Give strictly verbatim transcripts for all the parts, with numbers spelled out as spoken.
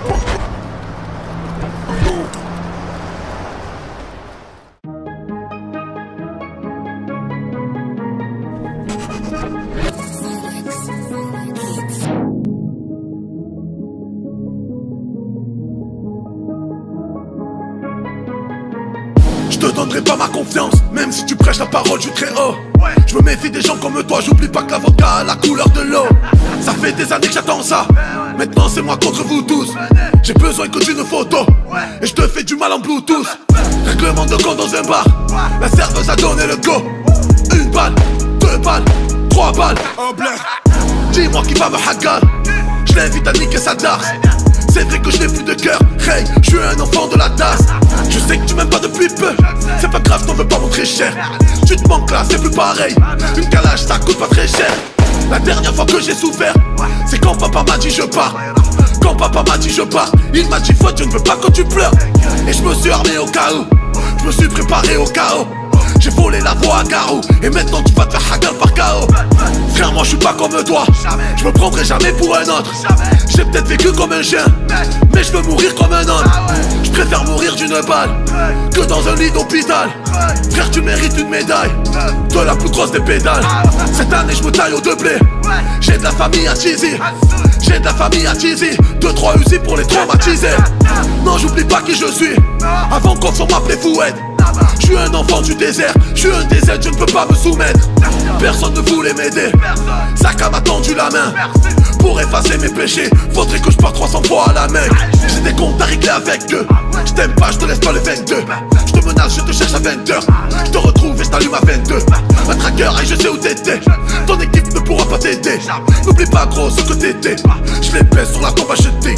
Je te donnerai pas ma confiance, même si tu prêches la parole du très haut. Je me méfie des gens comme toi, j'oublie pas que l'avocat a la couleur de l'eau. Ça fait des années que j'attends ça, maintenant c'est moi contre vous tous. J'ai besoin que d'une photo, et je te fais du mal en bluetooth. Règlement de compte dans un bar, la serveuse a donné le go. Une balle, deux balles, trois balles. Dis-moi qui va me hagar, je l'invite à niquer sa darse. C'est vrai que je n'ai plus de cœur, hey, je suis un enfant de la tasse. Je sais que tu m'aimes pas depuis peu, c'est pas grave, t'en veux pas montrer cher. Tu te manques là, c'est plus pareil, une calage ça coûte pas très cher. La dernière fois que j'ai souffert, c'est quand papa m'a dit je pars. Quand papa m'a dit je pars, il m'a dit faut je ne veux pas que tu pleures. Et je me suis armé au cas où, je me suis préparé au chaos. J'ai volé la voix à Garou, et maintenant tu vas te faire hagar par K O. Frère, moi je suis pas comme toi, je me prendrai jamais pour un autre. J'ai peut-être vécu comme un chien, mais je veux mourir comme un homme. Je préfère mourir d'une balle que dans un lit d'hôpital. Frère, tu mérites une médaille de la plus grosse des pédales. Cette année je me taille au deux blés, j'ai de la famille à cheesy. J'ai de la famille à cheesy, deux trois usines pour les traumatiser. Non, j'oublie pas qui je suis, avant qu'on s'en m'appelait Fouette. Je suis un enfant du désert, je suis un désert, je ne peux pas me soumettre. Personne ne voulait m'aider, Saka m'a tendu la main. Pour effacer mes péchés, faudrait que je parte trois cents fois à la main. J'ai des comptes à régler avec eux, je t'aime pas, je te laisse pas le vingt-deux. Je te menace, je te cherche à vingt heures, je te retrouve et je t'allume à vingt-deux. Un tracker, et je sais où t'étais, ton équipe ne pourra pas t'aider. N'oublie pas gros ce que t'étais, je les baisse sur la tombe à jeter.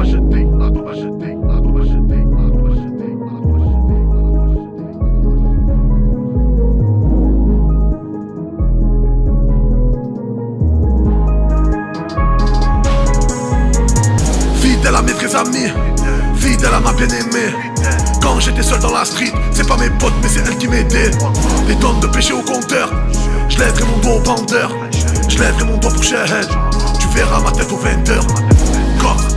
Fidèle à mes vrais amis, fidèle à ma bien-aimée. Quand j'étais seul dans la street, c'est pas mes potes mais c'est elle qui m'aidait. Des tonnes de péché au compteur, je lèverai mon dos au bandeur. Je lèverai mon doigt pour Shahed, tu verras ma tête au vingt heures.